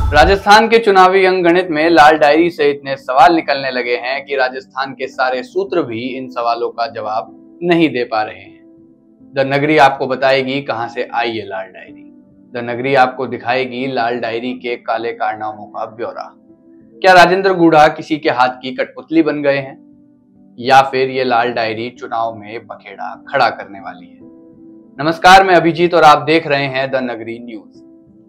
राजस्थान के चुनावी अंकगणित में लाल डायरी से इतने सवाल निकलने लगे हैं कि राजस्थान के सारे सूत्र भी इन सवालों का जवाब नहीं दे पा रहे हैं। द नगरी आपको बताएगी कहां से आई ये लाल डायरी। द नगरी आपको दिखाएगी लाल डायरी के काले कारनामों का ब्यौरा। क्या राजेंद्र गुढ़ा किसी के हाथ की कठपुतली बन गए हैं, या फिर ये लाल डायरी चुनाव में बखेड़ा खड़ा करने वाली है? नमस्कार, मैं अभिजीत और आप देख रहे हैं द नगरी न्यूज।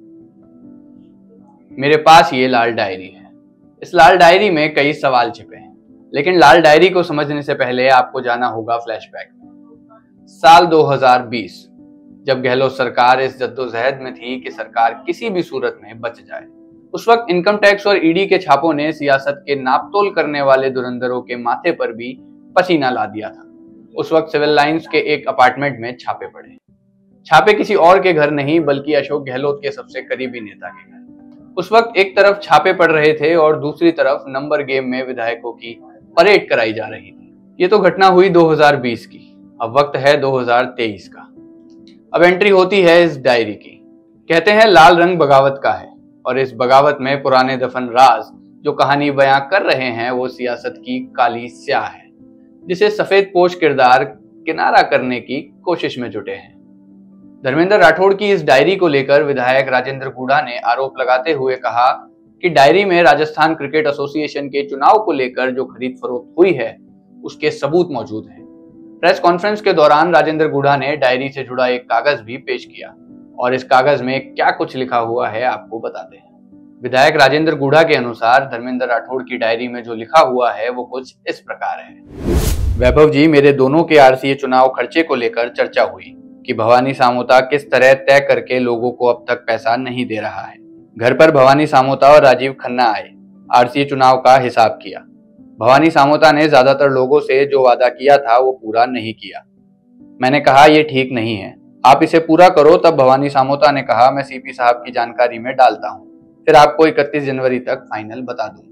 मेरे पास ये लाल डायरी है। इस लाल डायरी में कई सवाल छिपे हैं, लेकिन लाल डायरी को समझने से पहले आपको जाना होगा फ्लैशबैक में। साल 2020, जब गहलोत सरकार इस जद्दोजहद में थी कि सरकार किसी भी सूरत में बच जाए। उस वक्त इनकम टैक्स और ईडी के छापों ने सियासत के नापतोल करने वाले धुरंधरों के माथे पर भी पसीना ला दिया था। उस वक्त सिविल लाइंस के एक अपार्टमेंट में छापे पड़े। छापे किसी और के घर नहीं, बल्कि अशोक गहलोत के सबसे करीबी नेता के घर। उस वक्त एक तरफ छापे पड़ रहे थे और दूसरी तरफ नंबर गेम में विधायकों की परेड कराई जा रही थी। ये तो घटना हुई 2020 की। अब वक्त है 2023 का। अब एंट्री होती है इस डायरी की। कहते हैं लाल रंग बगावत का है, और इस बगावत में पुराने दफन राज जो कहानी बयां कर रहे हैं वो सियासत की काली स्याह है, जिसे सफेद पोश किरदार किनारा करने की कोशिश में जुटे हैं। धर्मेंद्र राठौड़ की इस डायरी को लेकर विधायक राजेंद्र गुढ़ा ने आरोप लगाते हुए कहा कि डायरी में राजस्थान क्रिकेट एसोसिएशन के चुनाव को लेकर जो खरीद फरोख्त हुई है उसके सबूत मौजूद हैं। प्रेस कॉन्फ्रेंस के दौरान राजेंद्र गुढ़ा ने डायरी से जुड़ा एक कागज भी पेश किया, और इस कागज में क्या कुछ लिखा हुआ है आपको बताते हैं। विधायक राजेंद्र गुढ़ा के अनुसार धर्मेंद्र राठौड़ की डायरी में जो लिखा हुआ है वो कुछ इस प्रकार है। वैभव जी, मेरे दोनों के आरसीए चुनाव खर्चे को लेकर चर्चा हुई कि भवानी सामोता किस तरह तय करके लोगों को अब तक पैसा नहीं दे रहा है। घर पर भवानी सामोता और राजीव खन्ना आए, आरसीए चुनाव का हिसाब किया। भवानी सामोता ने ज्यादातर लोगों से जो वादा किया था वो पूरा नहीं किया। मैंने कहा ये ठीक नहीं है, आप इसे पूरा करो। तब भवानी सामोता ने कहा मैं सीपी साहब की जानकारी में डालता हूँ, फिर आपको 31 जनवरी तक फाइनल बता दूंगा।